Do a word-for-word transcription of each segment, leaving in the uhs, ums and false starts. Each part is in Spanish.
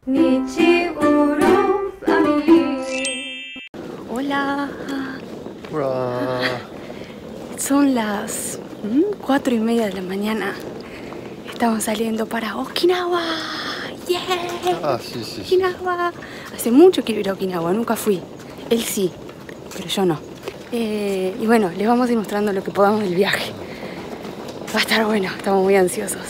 Nichiuru Family. Hola. Hola. Son las cuatro y media de la mañana. Estamos saliendo para Okinawa. ¡Yeah! Ah, sí, sí, sí. Okinawa. Hace mucho quiero ir a Okinawa, nunca fui. Él sí, pero yo no. Eh, y bueno, les vamos a ir mostrando lo que podamos del viaje. Va a estar bueno, estamos muy ansiosos.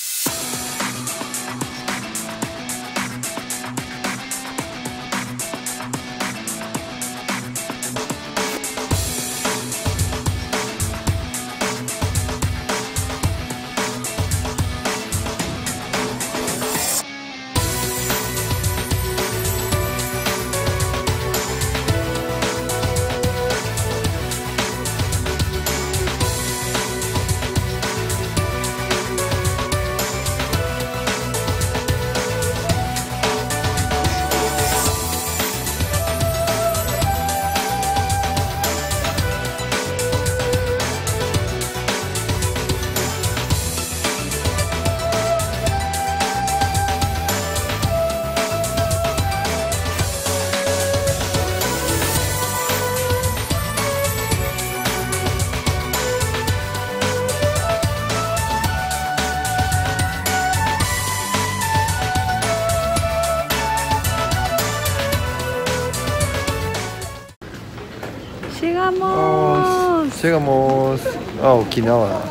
¡Llegamos! Llegamos a Okinawa.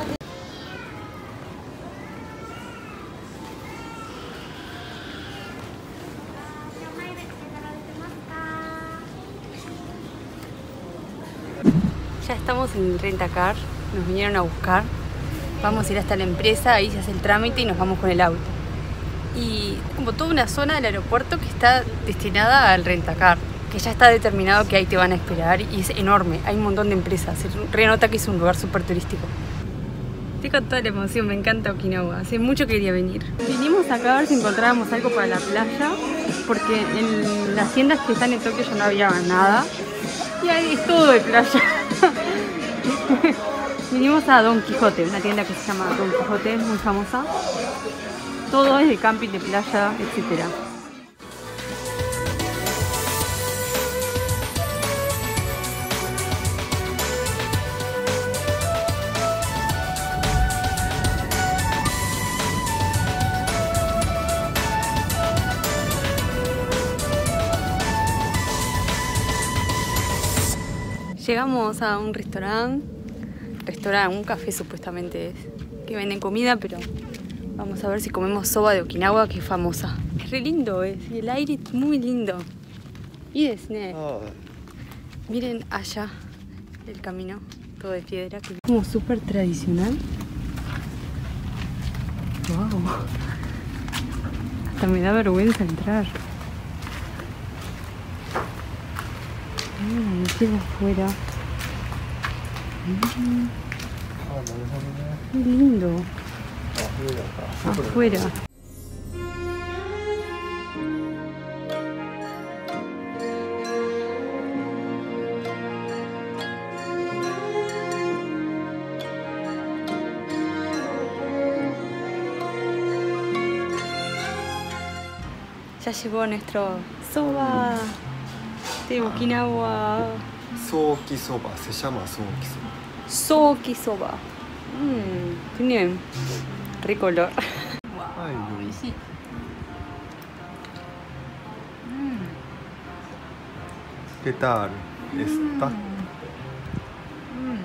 Ya estamos en el Rentacar, nos vinieron a buscar. Vamos a ir hasta la empresa, ahí se hace el trámite y nos vamos con el auto. Y como toda una zona del aeropuerto que está destinada al Rentacar, que ya está determinado que ahí te van a esperar y es enorme, hay un montón de empresas, se renota que es un lugar súper turístico. Estoy con toda la emoción, me encanta Okinawa, hace mucho que quería venir. Vinimos acá a ver si encontrábamos algo para la playa, porque en las tiendas que están en Tokio ya no había nada, y ahí es todo de playa. Vinimos a Don Quijote, una tienda que se llama Don Quijote, muy famosa. Todo es de camping, de playa, etcétera. Llegamos a un restaurante, restaurante, un café supuestamente es, que venden comida, pero vamos a ver si comemos soba de Okinawa, que es famosa. Es re lindo, es, y el aire es muy lindo. Y desne. Ah. Miren allá el camino, todo de piedra, que es como súper tradicional. Wow. Hasta me da vergüenza entrar. Mm, quiero afuera. Mm. Qué lindo. Afuera. Ya llegó nuestro soba de Okinawa. Soki soba, se llama Soki soba. Soki soba. Mmm, tiene rico olor. Ay, no. Sí. Mm. ¿Qué tal está? Mm.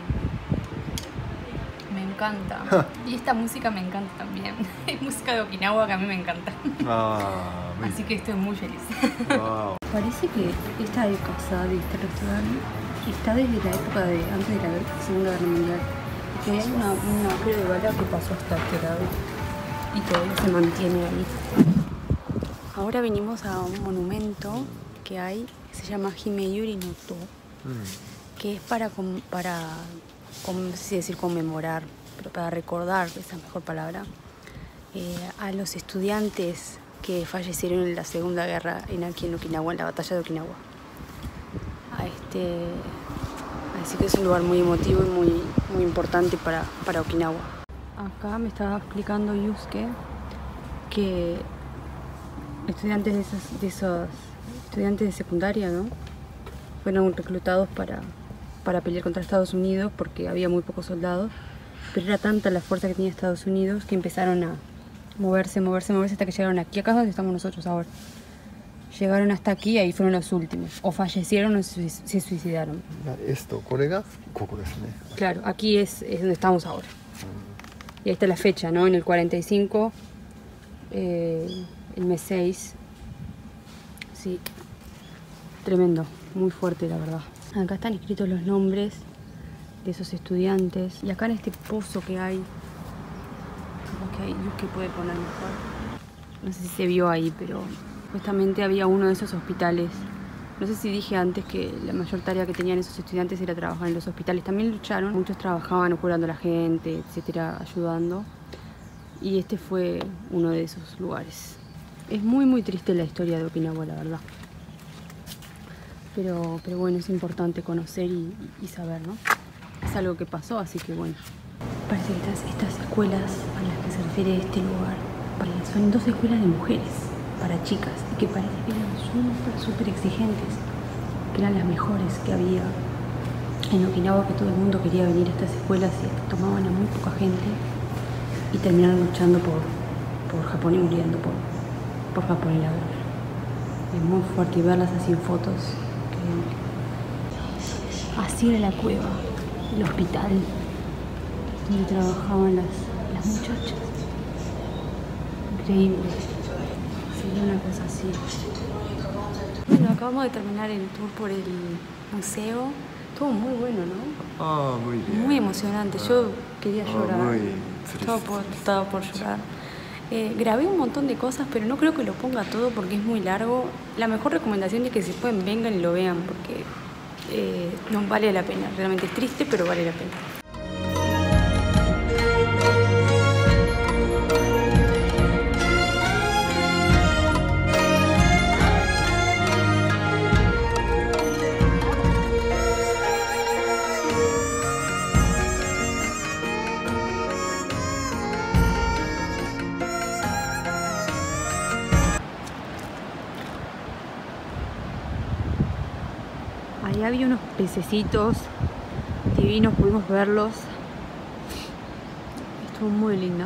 Me encanta. Y esta música me encanta también. Es música de Okinawa que a mí me encanta. Ah, muy Así que estoy muy feliz. wow. Parece que esta casa de este restaurante está desde la época de antes de la Segunda Guerra Mundial. Que hay una, un agujero de bala que pasó hasta este lado y todavía se mantiene ahí. Ahora venimos a un monumento que hay, que se llama Himeyuri no To, mm. que es para, para no sé si decir conmemorar, pero para recordar, esa es la mejor palabra, eh, a los estudiantes que fallecieron en la Segunda Guerra en aquí en Okinawa, en la batalla de Okinawa. A este, así que es un lugar muy emotivo y muy, muy importante para, para Okinawa. Acá me estaba explicando Yusuke que estudiantes de esos, de esos estudiantes de secundaria, ¿no? Fueron reclutados para, para pelear contra Estados Unidos porque había muy pocos soldados, pero era tanta la fuerza que tenía Estados Unidos que empezaron a moverse, moverse, moverse hasta que llegaron aquí, acá es donde estamos nosotros ahora. Llegaron hasta aquí y ahí fueron los últimos, o fallecieron o se suicidaron. Esto, ¿colega? Claro, aquí es, es donde estamos ahora. Y ahí está la fecha, ¿no? En el cuarenta y cinco, eh, el mes seis. Sí, tremendo, muy fuerte la verdad. Acá están escritos los nombres de esos estudiantes. Y acá en este pozo que hay, como que hay luz que puede poner mejor. No sé si se vio ahí, pero justamente había uno de esos hospitales. No sé si dije antes que la mayor tarea que tenían esos estudiantes era trabajar en los hospitales. También lucharon, muchos trabajaban curando a la gente, etcétera, ayudando. Y este fue uno de esos lugares. Es muy muy triste la historia de Okinawa, la verdad. Pero, pero bueno, es importante conocer y, y saber, ¿no? Es algo que pasó, así que bueno. Parece que estas, estas escuelas a las que se refiere este lugar son dos escuelas de mujeres para chicas y que parece que eran súper, súper exigentes, que eran las mejores que había en Okinawa, que todo el mundo quería venir a estas escuelas y tomaban a muy poca gente y terminaron luchando por, por Japón y muriendo por, por Japón y la guerra. Es muy fuerte y verlas así en fotos. Increíble. Así era la cueva, el hospital donde trabajaban las, las muchachas. Increíble. Sería una cosa así. Bueno, acabamos de terminar el tour por el museo. Estuvo muy bueno, ¿no? Ah, muy bien. Muy emocionante. Yo quería llorar. Ah, muy Estaba por, estaba por llorar. Eh, grabé un montón de cosas, pero no creo que lo ponga todo porque es muy largo. La mejor recomendación es que si pueden vengan y lo vean porque eh, no vale la pena. Realmente es triste, pero vale la pena. Ahí había unos pececitos divinos, pudimos verlos. Estuvo muy lindo.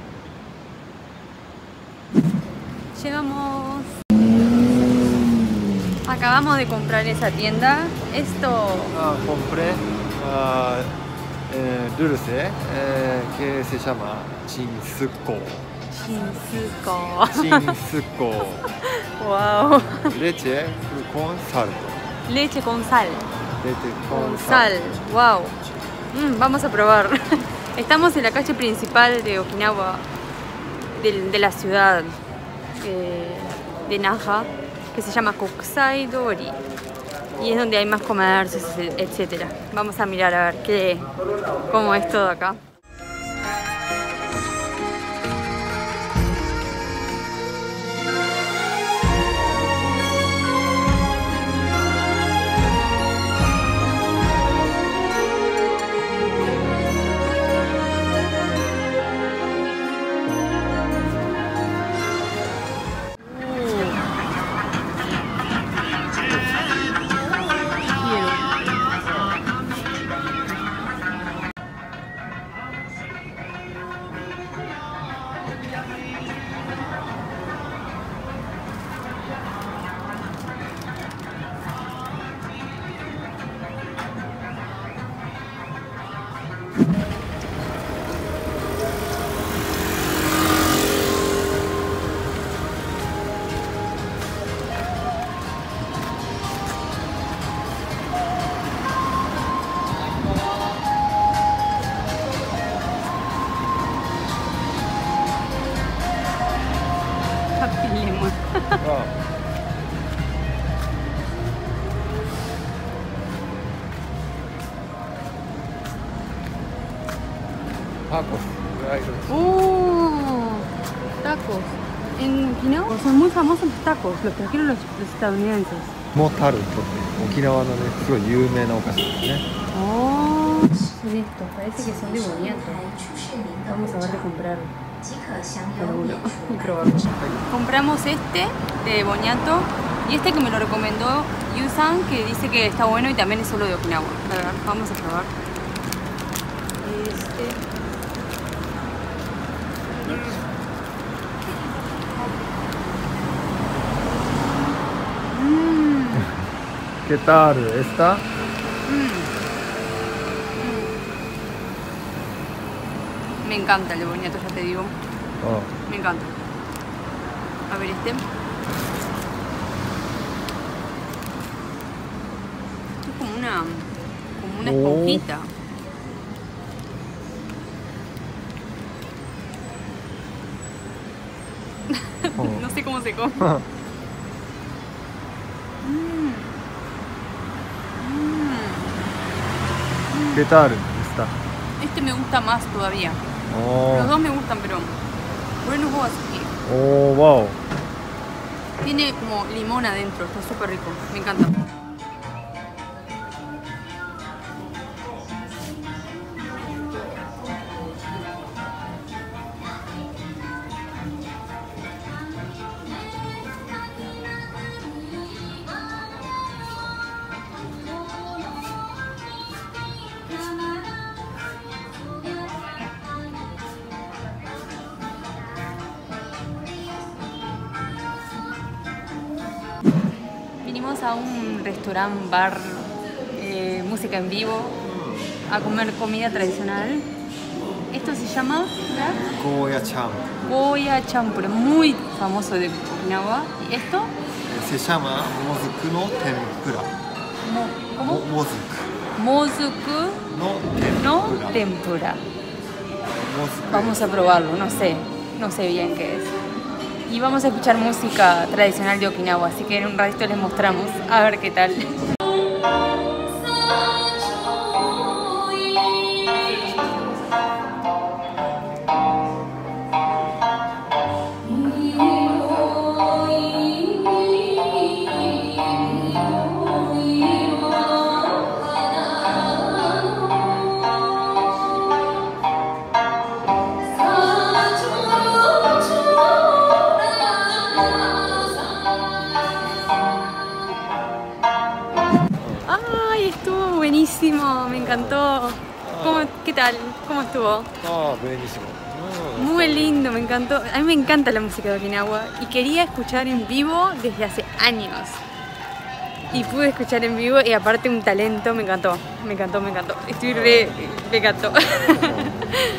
Llegamos. Acabamos de comprar en esa tienda. Esto... Ah, compré ah, eh, dulce eh, que se llama Shinsuko. Shinsuko. Shinsuko. Wow. Leche con sal. Leche con sal. Leche Con con sal. sal. Wow. Mm, vamos a probar. Estamos en la calle principal de Okinawa, de, de la ciudad eh, de Naha, que se llama Kokusai Dori. Y es donde hay más comercios, etcétera. Vamos a mirar a ver qué, cómo es todo acá. Wow. Tacos. ¡Oh! Tacos. En Okinawa son muy famosos los tacos, los trajeron los, los estadounidenses. Motaru, Okinawa no es muy famosoなお菓子ですね。 Oh, son estos, parece que son de boniato. Vamos a ver de comprar. Pero bueno, y probarlo. Compramos este de Boniato y este que me lo recomendó Yusan, que dice que está bueno y también es solo de Okinawa. A ver, vamos a probar. Este. Mm. ¿Qué tal? ¿Esta? Mm. Me encanta el de Boniato, ya te digo. Oh. Me encanta. A ver este. Es como una, como una esponjita. Oh. No sé cómo se come. Oh. Mm. Mm. ¿Qué tal? ¿Esta? Este me gusta más todavía. Oh. Los dos me gustan, pero bueno, juego así. Oh, wow. Tiene como limón adentro, está súper rico. Me encanta. Vinimos a un restaurante, bar, eh, música en vivo, a comer comida tradicional. Esto se llama Goya-chan. Goya Champur, muy famoso de Okinawa. ¿Y esto? Se llama mozuku no tempura. Mo, ¿Cómo? Mozuku Mozuku no no tempura. tempura. Mozuku. Vamos a probarlo, no sé, no sé bien qué es. Y vamos a escuchar música tradicional de Okinawa, así que en un ratito les mostramos a ver qué tal. ¡Ay, estuvo buenísimo! Me encantó. ¿Cómo, ¿Qué tal? ¿Cómo estuvo? Ah, buenísimo. Muy lindo, me encantó. A mí me encanta la música de Okinawa y quería escuchar en vivo desde hace años. Y pude escuchar en vivo y aparte un talento, me encantó, me encantó, me encantó. Estoy re... me encantó.